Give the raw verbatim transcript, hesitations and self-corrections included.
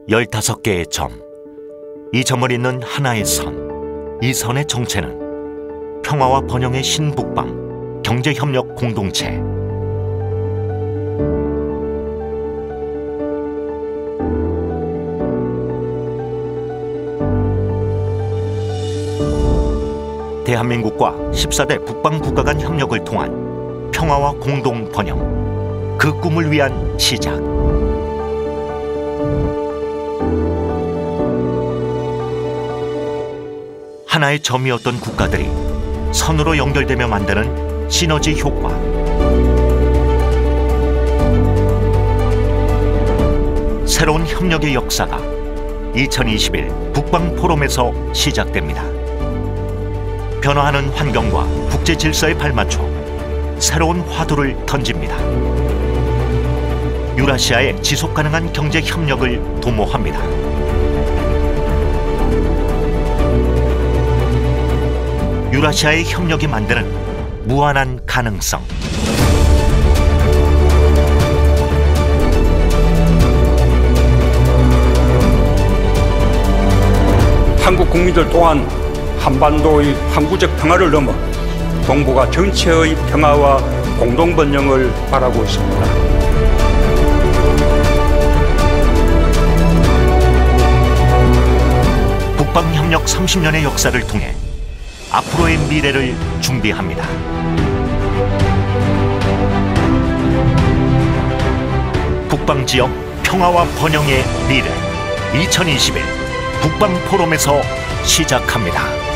열다섯 개의 점, 이 점을 잇는 하나의 선, 이 선의 정체는 평화와 번영의 신북방 경제협력 공동체. 대한민국과 십사 대 북방 국가 간 협력을 통한 평화와 공동 번영, 그 꿈을 위한 시작. 하나의 점이었던 국가들이 선으로 연결되며 만드는 시너지 효과. 새로운 협력의 역사가 이천이십일 북방 포럼에서 시작됩니다. 변화하는 환경과 국제 질서에 발맞춰 새로운 화두를 던집니다. 유라시아의 지속 가능한 경제 협력을 도모합니다. 유라시아의 협력이 만드는 무한한 가능성. 한국 국민들 또한 한반도의 항구적 평화를 넘어 동북아 전체의 평화와 공동 번영을 바라고 있습니다. 북방협력 삼십 년의 역사를 통해 앞으로의 미래를 준비합니다. 북방 지역 평화와 번영의 미래, 이천이십일 북방 포럼에서 시작합니다.